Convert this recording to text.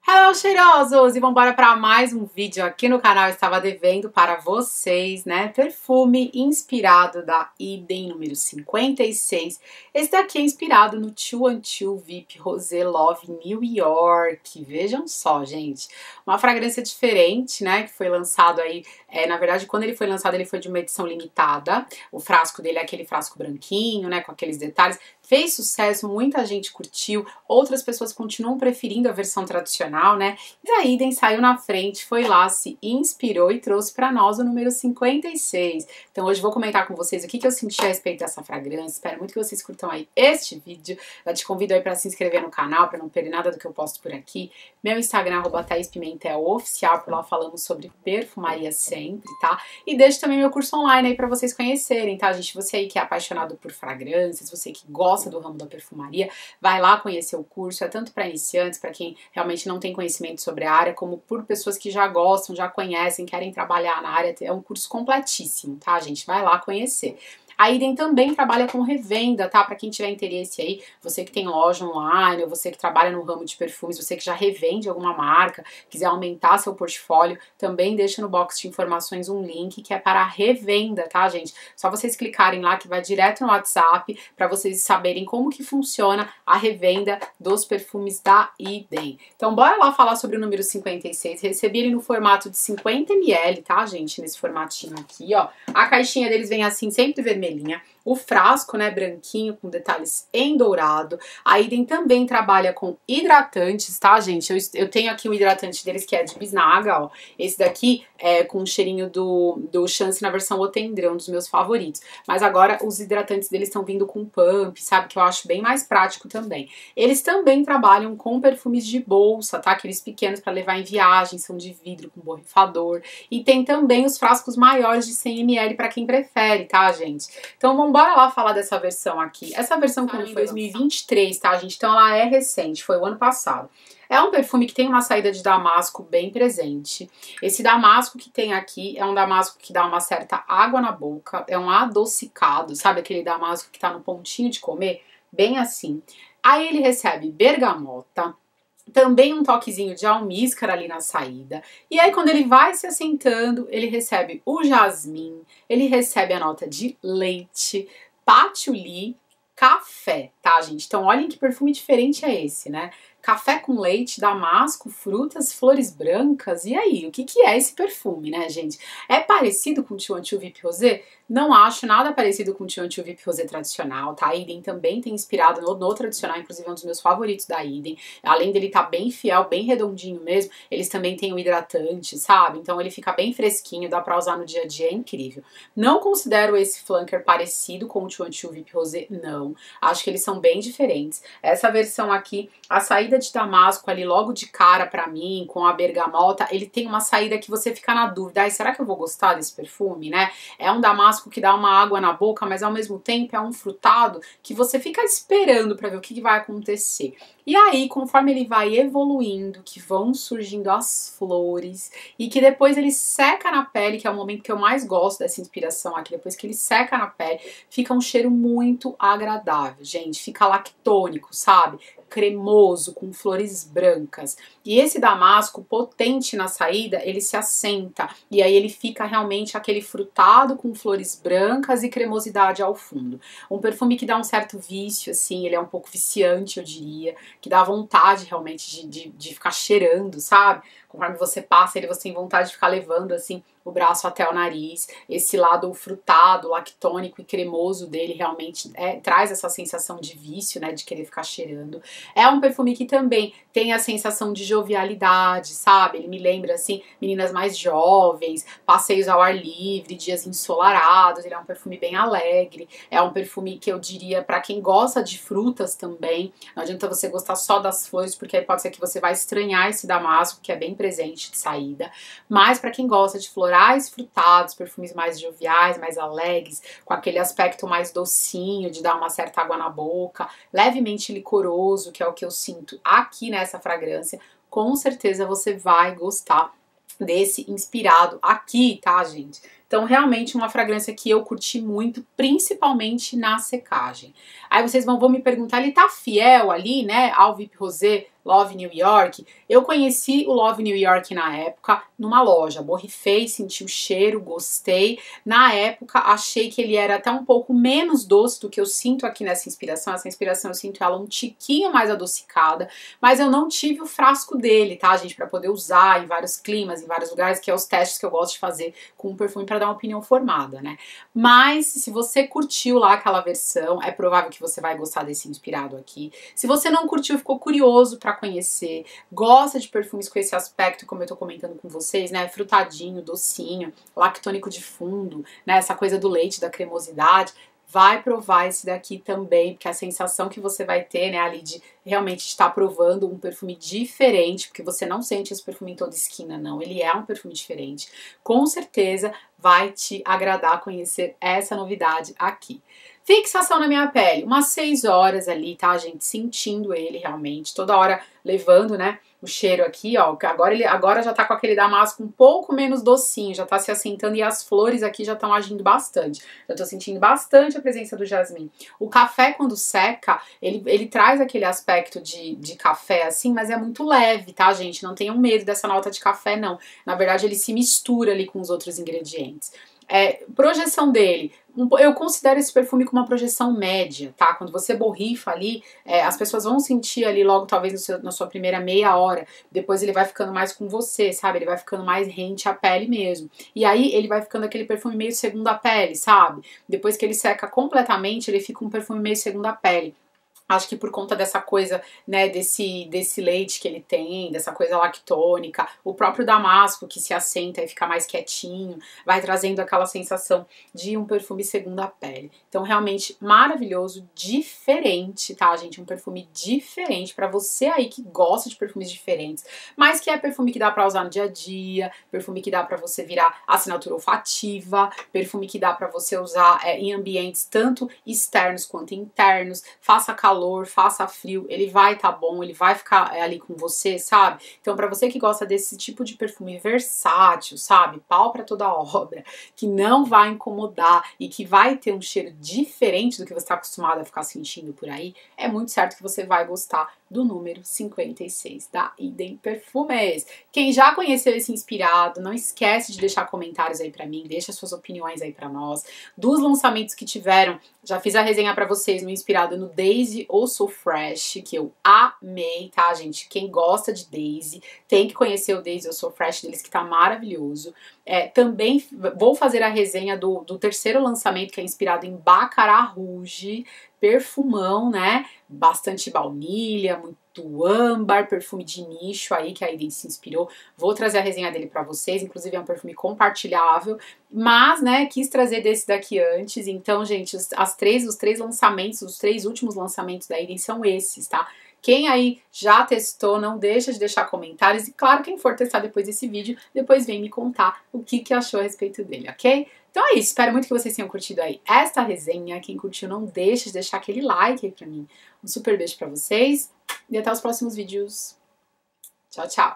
Hello, cheirosos! E vambora para mais um vídeo aqui no canal. Eu estava devendo para vocês, né? Perfume inspirado da Eden número 56. Esse daqui é inspirado no 212 VIP Rosé Love New York. Vejam só, gente. Uma fragrância diferente, né? Que foi lançado aí. Na verdade, quando ele foi lançado, ele foi de uma edição limitada. O frasco dele é aquele frasco branquinho, né? Com aqueles detalhes. Fez sucesso, muita gente curtiu, outras pessoas continuam preferindo a versão tradicional, né? E a Eden saiu na frente, foi lá, se inspirou e trouxe para nós o número 56. Então hoje vou comentar com vocês o que eu senti a respeito dessa fragrância. Espero muito que vocês curtam aí este vídeo. Eu te convido aí para se inscrever no canal, para não perder nada do que eu posto por aqui. Meu Instagram, @ThaisPimentel_oficial, por lá falamos sobre perfumaria sempre, tá? E deixo também meu curso online aí para vocês conhecerem, tá, gente? Você aí que é apaixonado por fragrâncias, você que gosta do ramo da perfumaria, vai lá conhecer o curso. É tanto para iniciantes, para quem realmente não tem conhecimento sobre a área, como por pessoas que já gostam, já conhecem, querem trabalhar na área. É um curso completíssimo, tá, gente? Vai lá conhecer. A Eden também trabalha com revenda, tá? Para quem tiver interesse aí, você que tem loja online, ou você que trabalha no ramo de perfumes, você que já revende alguma marca, quiser aumentar seu portfólio, também deixa no box de informações um link que é para a revenda, tá, gente? Só vocês clicarem lá que vai direto no WhatsApp para vocês saberem como que funciona a revenda dos perfumes da Eden. Então bora lá falar sobre o número 56. Recebi ele no formato de 50 ml, tá, gente? Nesse formatinho aqui, ó. A caixinha deles vem assim, sempre vermelhinha. O frasco, né, branquinho, com detalhes em dourado. A Eden também trabalha com hidratantes, tá, gente? Eu tenho aqui o hidratante deles que é de bisnaga, ó. Esse daqui é com o cheirinho do Chance na versão Otendrão, um dos meus favoritos. Mas agora os hidratantes deles estão vindo com pump, sabe? Que eu acho bem mais prático também. Eles também trabalham com perfumes de bolsa, tá? Aqueles pequenos para levar em viagem, são de vidro com borrifador. E tem também os frascos maiores de 100 ml para quem prefere, tá, gente? Então vamos bora lá falar dessa versão aqui. Essa versão que foi em 2023, tá, gente? Então ela é recente, foi o ano passado. É um perfume que tem uma saída de damasco bem presente. Esse damasco que tem aqui é um damasco que dá uma certa água na boca, é um adocicado, sabe aquele damasco que tá no pontinho de comer? Bem assim. Aí ele recebe bergamota, também um toquezinho de almíscar ali na saída. E aí quando ele vai se assentando, ele recebe o jasmim, ele recebe a nota de leite, patchouli, café, tá, gente? Então olhem que perfume diferente é esse, né? Café com leite, damasco, frutas, flores brancas. E aí, o que é esse perfume, né, gente? É parecido com o 212 VIP Rosé? Não acho nada parecido com o 212 VIP Rosé tradicional, tá? A Eden também tem inspirado no tradicional, inclusive é um dos meus favoritos da Eden. Além dele tá bem fiel, bem redondinho mesmo, eles também têm o hidratante, sabe? Então ele fica bem fresquinho, dá pra usar no dia a dia, é incrível. Não considero esse flanker parecido com o 212 VIP Rosé, não. Acho que eles são bem diferentes. Essa versão aqui, a saída de damasco ali logo de cara pra mim, com a bergamota, ele tem uma saída que você fica na dúvida, ai, será que eu vou gostar desse perfume, né? É um damasco que dá uma água na boca, mas ao mesmo tempo é um frutado que você fica esperando pra ver o que vai acontecer. E aí, conforme ele vai evoluindo, que vão surgindo as flores, e que depois ele seca na pele, que é o momento que eu mais gosto dessa inspiração aqui, depois que ele seca na pele, fica um cheiro muito agradável, gente, fica lactônico, sabe? Cremoso, com flores brancas. E esse damasco potente na saída, ele se assenta, e aí ele fica realmente aquele frutado com flores brancas e cremosidade ao fundo. Um perfume que dá um certo vício, assim, ele é um pouco viciante, eu diria, que dá vontade realmente de ficar cheirando, sabe? Conforme você passa ele, você tem vontade de ficar levando, assim, o braço até o nariz. Esse lado frutado, lactônico e cremoso dele realmente traz essa sensação de vício, né, de querer ficar cheirando. É um perfume que também tem a sensação de jovialidade, sabe? Ele me lembra, assim, meninas mais jovens, passeios ao ar livre, dias ensolarados. Ele é um perfume bem alegre. É um perfume que eu diria para quem gosta de frutas também. Não adianta você gostar só das flores, porque aí pode ser que você vai estranhar esse damasco, que é bem presente de saída. Mas para quem gosta de florais frutados, perfumes mais joviais, mais alegres, com aquele aspecto mais docinho, de dar uma certa água na boca, levemente licoroso, que é o que eu sinto aqui nessa fragrância, com certeza você vai gostar desse inspirado aqui, tá, gente? Então, realmente uma fragrância que eu curti muito, principalmente na secagem. Aí vocês vão me perguntar, ele tá fiel ali, né, ao VIP Rosé? Love New York, eu conheci o Love New York na época numa loja, borrifei, senti o cheiro, gostei. Na época achei que ele era até um pouco menos doce do que eu sinto aqui nessa inspiração. Essa inspiração eu sinto ela um tiquinho mais adocicada, mas eu não tive o frasco dele, tá, gente, pra poder usar em vários climas, em vários lugares, que é os testes que eu gosto de fazer com um perfume pra dar uma opinião formada, né. Mas se você curtiu lá aquela versão, é provável que você vai gostar desse inspirado aqui. Se você não curtiu, ficou curioso pra conhecer, gosta de perfumes com esse aspecto, como eu tô comentando com vocês, né, frutadinho, docinho, lactônico de fundo, né, essa coisa do leite, da cremosidade, vai provar esse daqui também, porque a sensação que você vai ter, né, ali de realmente estar provando um perfume diferente, porque você não sente esse perfume em toda esquina, não, ele é um perfume diferente, com certeza vai te agradar conhecer essa novidade aqui. Fixação na minha pele, umas 6 horas ali, tá, gente, sentindo ele realmente, toda hora levando, né, o cheiro aqui, ó, agora já tá com aquele damasco um pouco menos docinho, já tá se assentando e as flores aqui já estão agindo bastante. Já tô sentindo bastante a presença do jasmim. O café, quando seca, ele traz aquele aspecto de café assim, mas é muito leve, tá, gente? Não tenham medo dessa nota de café, não. Na verdade, ele se mistura ali com os outros ingredientes. Projeção dele, eu considero esse perfume como uma projeção média, tá? Quando você borrifa ali, as pessoas vão sentir ali logo, talvez na sua primeira meia hora, depois ele vai ficando mais com você, sabe? Ele vai ficando mais rente à pele mesmo. E aí ele vai ficando aquele perfume meio segunda pele, sabe? Depois que ele seca completamente, ele fica um perfume meio segunda pele. Acho que por conta dessa coisa, né, desse leite que ele tem, dessa coisa lactônica, o próprio damasco que se assenta e fica mais quietinho, vai trazendo aquela sensação de um perfume segunda pele. Então, realmente maravilhoso, diferente, tá, gente? Um perfume diferente pra você aí que gosta de perfumes diferentes, mas que é perfume que dá pra usar no dia a dia, perfume que dá pra você virar assinatura olfativa, perfume que dá pra você usar em ambientes tanto externos quanto internos, faça calor, faça frio, ele vai tá bom, ele vai ficar ali com você, sabe? Então, pra você que gosta desse tipo de perfume versátil, sabe? Pau pra toda obra, que não vai incomodar e que vai ter um cheiro diferente do que você tá acostumado a ficar sentindo por aí, é muito certo que você vai gostar do número 56 da Idem Perfumes. Quem já conheceu esse inspirado, não esquece de deixar comentários aí pra mim, deixa suas opiniões aí pra nós. Dos lançamentos que tiveram, já fiz a resenha pra vocês no inspirado no Daisy ou So Fresh, que eu amei, tá, gente? Quem gosta de Daisy tem que conhecer o Daisy ou So Fresh deles, que tá maravilhoso. Também vou fazer a resenha do terceiro lançamento, que é inspirado em Baccarat Rouge, perfumão, né? Bastante baunilha, muito âmbar, perfume de nicho aí que a Idem se inspirou. Vou trazer a resenha dele pra vocês, inclusive é um perfume compartilhável, mas, né, quis trazer desse daqui antes. Então, gente, os três lançamentos, os 3 últimos lançamentos da Idem são esses, tá? Quem aí já testou, não deixa de deixar comentários. E claro, quem for testar depois desse vídeo, depois vem me contar o que achou a respeito dele, ok? Então é isso, espero muito que vocês tenham curtido aí esta resenha. Quem curtiu, não deixa de deixar aquele like aí pra mim. Um super beijo pra vocês e até os próximos vídeos. Tchau, tchau!